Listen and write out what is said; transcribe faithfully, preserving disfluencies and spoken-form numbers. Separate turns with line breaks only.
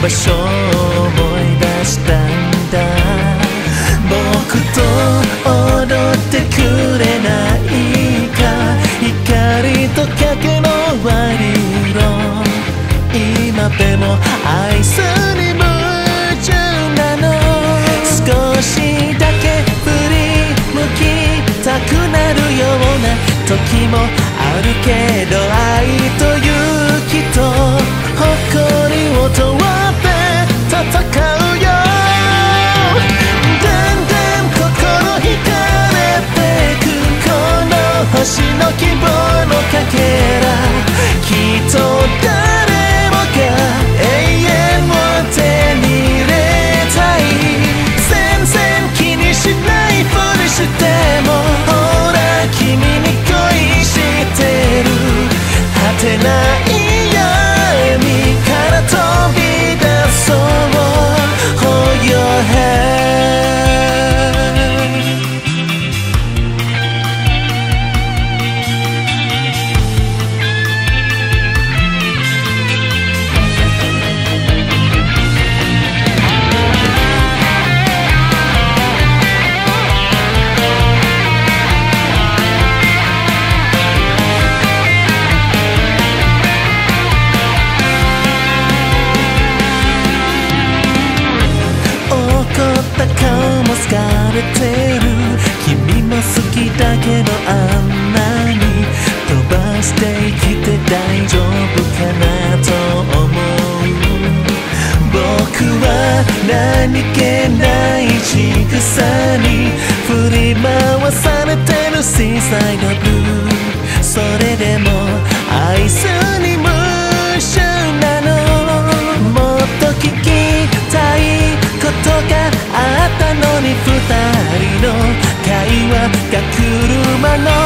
場所を思い出したんだ僕と踊ってくれないか光と影の割り色今でも愛すに夢中なの少しだけ振り向きたくなるような時もあるけど愛と勇気と誇りを問わって戦うよだんだん心惹かれてくこの星の希望のかけらきっと誰もが永遠を手に入れたい全然気にしないふりしてもほら君に恋してる果てない闇から飛び出そう Hold your hand顔も疲れてる君も好きだけどあんなに飛ばして生きて大丈夫かなと思う僕は何気ない仕草に振り回されてるシーサイドブルーそれでも愛すに夢中なのもっと聞きたいことがあったのに二人の会話が車の